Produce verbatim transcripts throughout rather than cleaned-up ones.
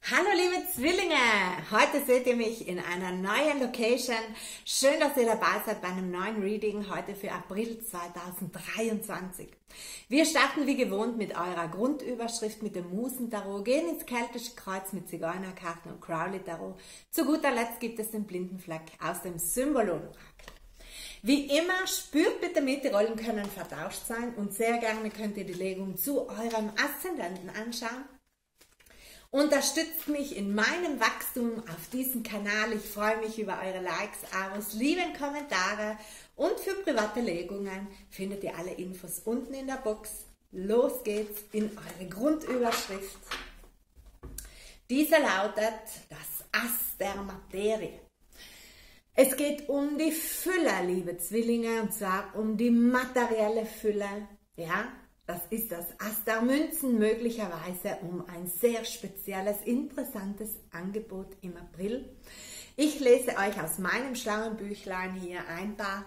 Hallo liebe Zwillinge, heute seht ihr mich in einer neuen Location. Schön, dass ihr dabei seid bei einem neuen Reading heute für April zweitausenddreiundzwanzig. Wir starten wie gewohnt mit eurer Grundüberschrift mit dem Musentarot, gehen ins keltische Kreuz mit Zigeunerkarten und Crowley-Tarot. Zu guter Letzt gibt es den blinden Fleck aus dem Symbolon-Orakel. Wie immer, spürt bitte mit, die Rollen können vertauscht sein und sehr gerne könnt ihr die Legung zu eurem Aszendenten anschauen. Unterstützt mich in meinem Wachstum auf diesem Kanal. Ich freue mich über eure Likes, Abos, lieben Kommentare und für private Legungen findet ihr alle Infos unten in der Box. Los geht's in eure Grundüberschrift. Diese lautet das Ass der Materie. Es geht um die Fülle, liebe Zwillinge, und zwar um die materielle Fülle, ja. Das ist das Ass der Münzen, möglicherweise um ein sehr spezielles, interessantes Angebot im April. Ich lese euch aus meinem schlauen Büchlein hier ein paar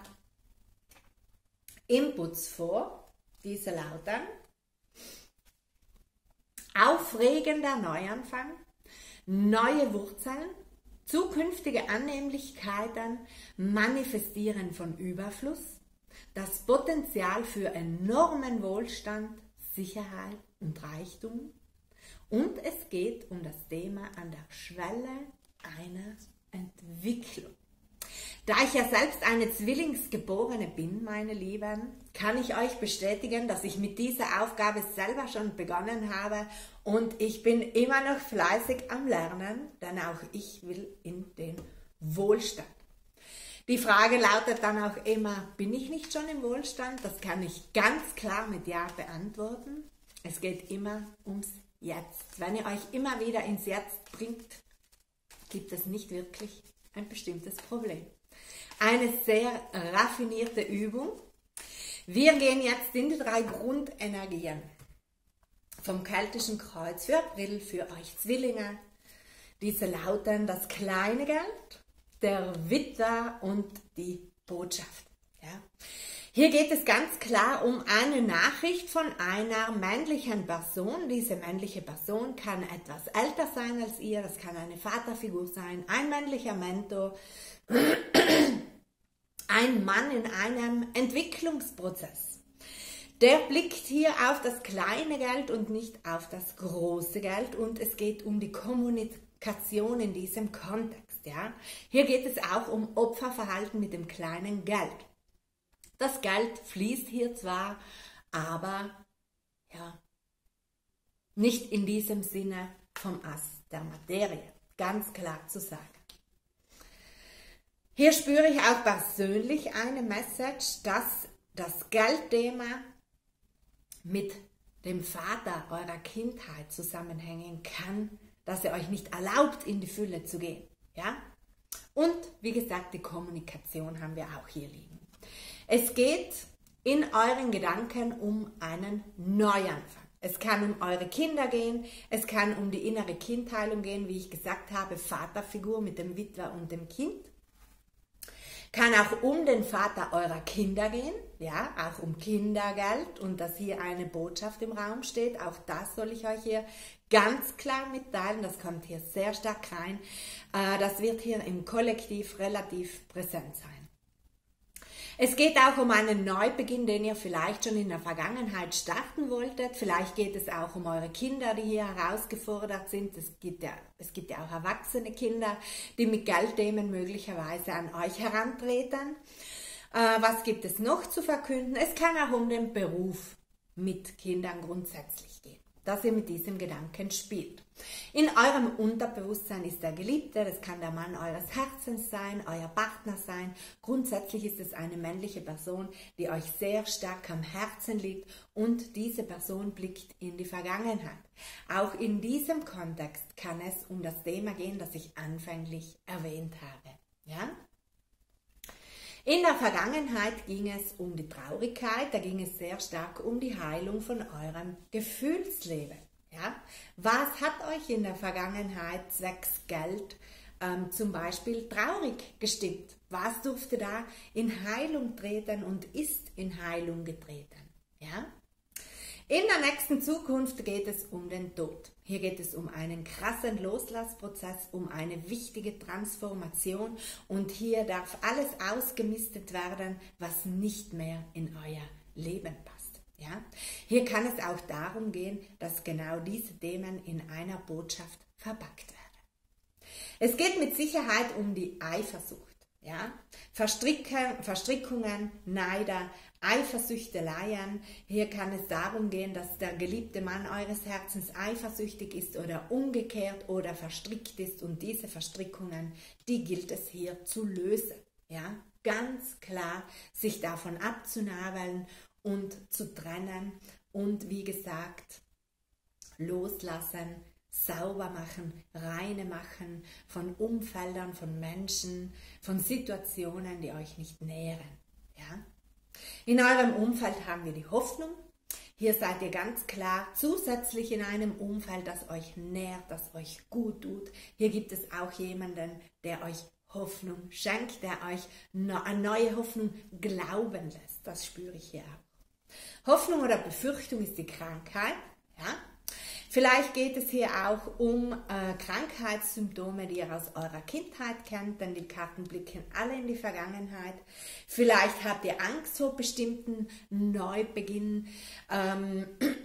Inputs vor. Diese lauten: aufregender Neuanfang, neue Wurzeln, zukünftige Annehmlichkeiten, Manifestieren von Überfluss, das Potenzial für enormen Wohlstand, Sicherheit und Reichtum. Und es geht um das Thema an der Schwelle einer Entwicklung. Da ich ja selbst eine Zwillingsgeborene bin, meine Lieben, kann ich euch bestätigen, dass ich mit dieser Aufgabe selber schon begonnen habe und ich bin immer noch fleißig am Lernen, denn auch ich will in den Wohlstand. Die Frage lautet dann auch immer, bin ich nicht schon im Wohlstand? Das kann ich ganz klar mit Ja beantworten. Es geht immer ums Jetzt. Wenn ihr euch immer wieder ins Jetzt bringt, gibt es nicht wirklich ein bestimmtes Problem. Eine sehr raffinierte Übung. Wir gehen jetzt in die drei Grundenergien vom keltischen Kreuz für April für euch Zwillinge. Diese lauten das kleine Geld, der Witwer und die Botschaft. Ja. Hier geht es ganz klar um eine Nachricht von einer männlichen Person. Diese männliche Person kann etwas älter sein als ihr, das kann eine Vaterfigur sein, ein männlicher Mentor, ein Mann in einem Entwicklungsprozess. Der blickt hier auf das kleine Geld und nicht auf das große Geld und es geht um die Kommunikation in diesem Kontext. Ja? Hier geht es auch um Opferverhalten mit dem kleinen Geld. Das Geld fließt hier zwar, aber ja, nicht in diesem Sinne vom Ass der Materie, ganz klar zu sagen. Hier spüre ich auch persönlich eine Message, dass das Geldthema mit dem Vater eurer Kindheit zusammenhängen kann, dass er euch nicht erlaubt, in die Fülle zu gehen. Ja? Und wie gesagt, die Kommunikation haben wir auch hier liegen. Es geht in euren Gedanken um einen Neuanfang. Es kann um eure Kinder gehen, es kann um die innere Kindheilung gehen, wie ich gesagt habe, Vaterfigur mit dem Witwer und dem Kind. Kann auch um den Vater eurer Kinder gehen, ja, auch um Kindergeld und dass hier eine Botschaft im Raum steht. Auch das soll ich euch hier ganz klar mitteilen, das kommt hier sehr stark rein. Das wird hier im Kollektiv relativ präsent sein. Es geht auch um einen Neubeginn, den ihr vielleicht schon in der Vergangenheit starten wolltet. Vielleicht geht es auch um eure Kinder, die hier herausgefordert sind. Es gibt ja, es gibt ja auch erwachsene Kinder, die mit Geldthemen möglicherweise an euch herantreten. Äh, was gibt es noch zu verkünden? Es kann auch um den Beruf mit Kindern grundsätzlich gehen, dass ihr mit diesem Gedanken spielt. In eurem Unterbewusstsein ist der Geliebte, das kann der Mann eures Herzens sein, euer Partner sein. Grundsätzlich ist es eine männliche Person, die euch sehr stark am Herzen liegt und diese Person blickt in die Vergangenheit. Auch in diesem Kontext kann es um das Thema gehen, das ich anfänglich erwähnt habe. Ja? In der Vergangenheit ging es um die Traurigkeit, da ging es sehr stark um die Heilung von eurem Gefühlsleben. Ja? Was hat euch in der Vergangenheit zwecks Geld ähm, zum Beispiel traurig gestimmt? Was durfte da in Heilung treten und ist in Heilung getreten? Ja? In der nächsten Zukunft geht es um den Tod. Hier geht es um einen krassen Loslassprozess, um eine wichtige Transformation und hier darf alles ausgemistet werden, was nicht mehr in euer Leben passt. Ja? Hier kann es auch darum gehen, dass genau diese Themen in einer Botschaft verpackt werden. Es geht mit Sicherheit um die Eifersucht. Ja? Verstricken, Verstrickungen, Neider, Eifersüchteleien. Hier kann es darum gehen, dass der geliebte Mann eures Herzens eifersüchtig ist oder umgekehrt oder verstrickt ist und diese Verstrickungen, die gilt es hier zu lösen. Ja? Ganz klar, sich davon abzunabeln und zu trennen und wie gesagt, loslassen, sauber machen, reine machen von Umfeldern, von Menschen, von Situationen, die euch nicht nähren. Ja? In eurem Umfeld haben wir die Hoffnung. Hier seid ihr ganz klar zusätzlich in einem Umfeld, das euch nährt, das euch gut tut. Hier gibt es auch jemanden, der euch Hoffnung schenkt, der euch eine neue Hoffnung glauben lässt. Das spüre ich hier auch. Hoffnung oder Befürchtung ist die Krankheit. Ja? Vielleicht geht es hier auch um äh, Krankheitssymptome, die ihr aus eurer Kindheit kennt, denn die Karten blicken alle in die Vergangenheit. Vielleicht habt ihr Angst vor bestimmten Neubeginn. Ähm,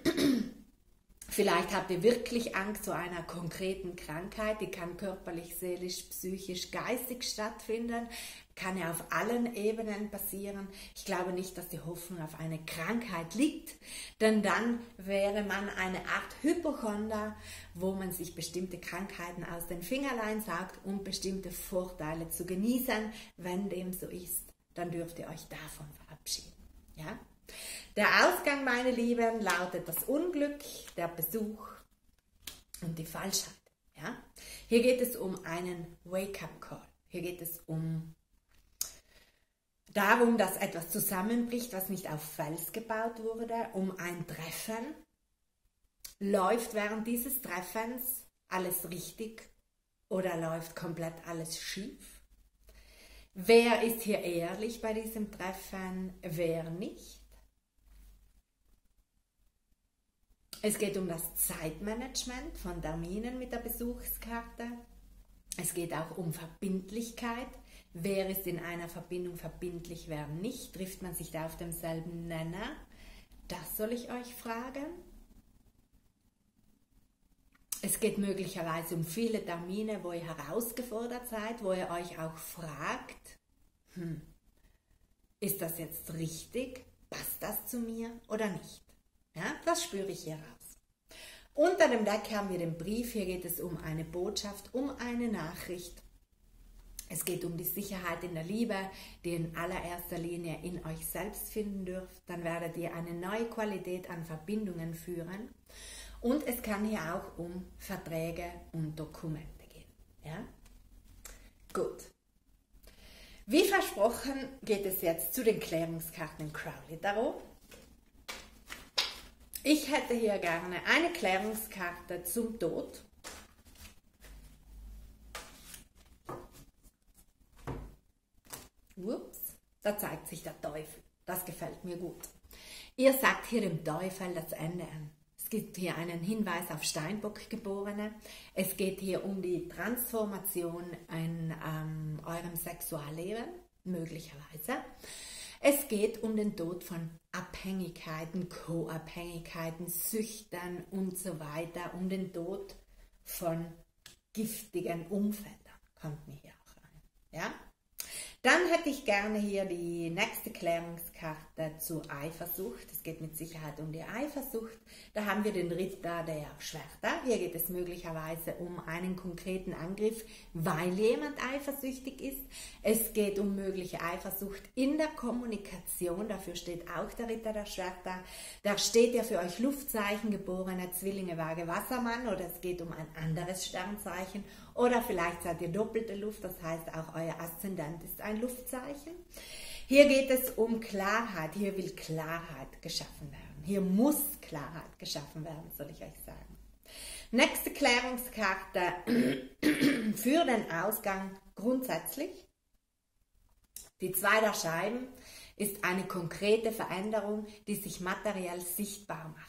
Vielleicht habt ihr wirklich Angst vor einer konkreten Krankheit, die kann körperlich, seelisch, psychisch, geistig stattfinden, kann ja auf allen Ebenen passieren. Ich glaube nicht, dass die Hoffnung auf eine Krankheit liegt, denn dann wäre man eine Art Hypochonder, wo man sich bestimmte Krankheiten aus den Fingerlein saugt, um bestimmte Vorteile zu genießen. Wenn dem so ist, dann dürft ihr euch davon verabschieden. Ja? Der Ausgang, meine Lieben, lautet das Unglück, der Besuch und die Falschheit. Ja? Hier geht es um einen Wake-up-Call. Hier geht es um darum, dass etwas zusammenbricht, was nicht auf Fels gebaut wurde, um ein Treffen. Läuft während dieses Treffens alles richtig oder läuft komplett alles schief? Wer ist hier ehrlich bei diesem Treffen, wer nicht? Es geht um das Zeitmanagement von Terminen mit der Besuchskarte. Es geht auch um Verbindlichkeit. Wer ist in einer Verbindung verbindlich, wer nicht? Trifft man sich da auf demselben Nenner? Das soll ich euch fragen. Es geht möglicherweise um viele Termine, wo ihr herausgefordert seid, wo ihr euch auch fragt, hm, ist das jetzt richtig? Passt das zu mir oder nicht? Ja, das spüre ich hier raus. Unter dem Deck haben wir den Brief. Hier geht es um eine Botschaft, um eine Nachricht. Es geht um die Sicherheit in der Liebe, die ihr in allererster Linie in euch selbst finden dürft. Dann werdet ihr eine neue Qualität an Verbindungen führen. Und es kann hier auch um Verträge und Dokumente gehen. Ja? Gut. Wie versprochen geht es jetzt zu den Klärungskarten im Crowley Tarot. Ich hätte hier gerne eine Klärungskarte zum Tod. Ups, da zeigt sich der Teufel. Das gefällt mir gut. Ihr sagt hier dem Teufel das Ende an. Es gibt hier einen Hinweis auf Steinbock-Geborene. Es geht hier um die Transformation in ähm, eurem Sexualleben, möglicherweise. Es geht um den Tod von Abhängigkeiten, Co-Abhängigkeiten, Süchten und so weiter, um den Tod von giftigen Umfeldern, kommt mir hier auch rein. Ja? Dann hätte ich gerne hier die nächste Klärungskarte zur Eifersucht. Es geht mit Sicherheit um die Eifersucht. Da haben wir den Ritter der Schwerter. Hier geht es möglicherweise um einen konkreten Angriff, weil jemand eifersüchtig ist. Es geht um mögliche Eifersucht in der Kommunikation. Dafür steht auch der Ritter der Schwerter. Da steht ja für euch Luftzeichen, geborene Zwillinge, Waage, Wassermann, oder es geht um ein anderes Sternzeichen. Oder vielleicht seid ihr doppelte Luft, das heißt auch euer Aszendent ist ein Luftzeichen. Hier geht es um Klarheit, hier will Klarheit geschaffen werden. Hier muss Klarheit geschaffen werden, soll ich euch sagen. Nächste Klärungskarte für den Ausgang grundsätzlich. Die zwei der Scheiben ist eine konkrete Veränderung, die sich materiell sichtbar macht.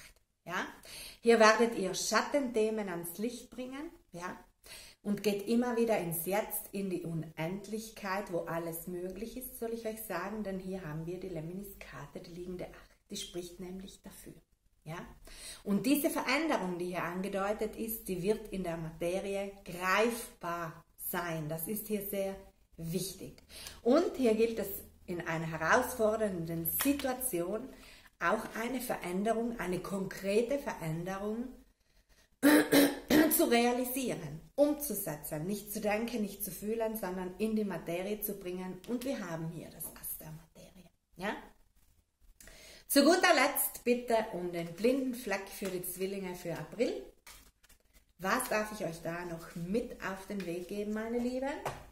Ja? Hier werdet ihr Schattenthemen ans Licht bringen, ja? Und geht immer wieder ins Jetzt, in die Unendlichkeit, wo alles möglich ist, soll ich euch sagen, denn hier haben wir die Lemniskate, die liegende Acht, die spricht nämlich dafür. Ja? Und diese Veränderung, die hier angedeutet ist, die wird in der Materie greifbar sein. Das ist hier sehr wichtig. Und hier gilt es in einer herausfordernden Situation auch eine Veränderung, eine konkrete Veränderung zu realisieren, umzusetzen, nicht zu denken, nicht zu fühlen, sondern in die Materie zu bringen. Und wir haben hier das Ass der Materie. Ja? Zu guter Letzt bitte um den blinden Fleck für die Zwillinge für April. Was darf ich euch da noch mit auf den Weg geben, meine Lieben?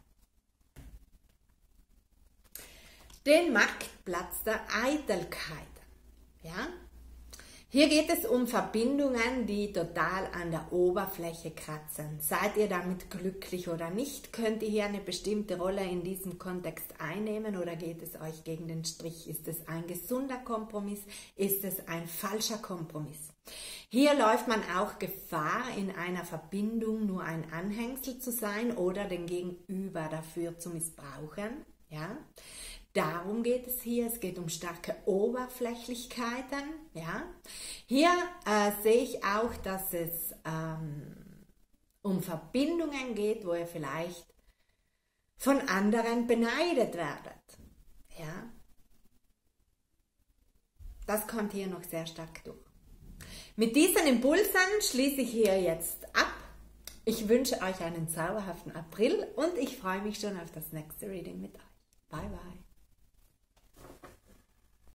Den Marktplatz der Eitelkeit. Ja? Hier geht es um Verbindungen, die total an der Oberfläche kratzen. Seid ihr damit glücklich oder nicht? Könnt ihr hier eine bestimmte Rolle in diesem Kontext einnehmen oder geht es euch gegen den Strich? Ist es ein gesunder Kompromiss? Ist es ein falscher Kompromiss? Hier läuft man auch Gefahr, in einer Verbindung nur ein Anhängsel zu sein oder den Gegenüber dafür zu missbrauchen. Ja? Darum geht es hier, es geht um starke Oberflächlichkeiten. Ja? Hier äh, sehe ich auch, dass es ähm, um Verbindungen geht, wo ihr vielleicht von anderen beneidet werdet. Ja? Das kommt hier noch sehr stark durch. Mit diesen Impulsen schließe ich hier jetzt ab. Ich wünsche euch einen zauberhaften April und ich freue mich schon auf das nächste Reading mit euch. Bye, bye.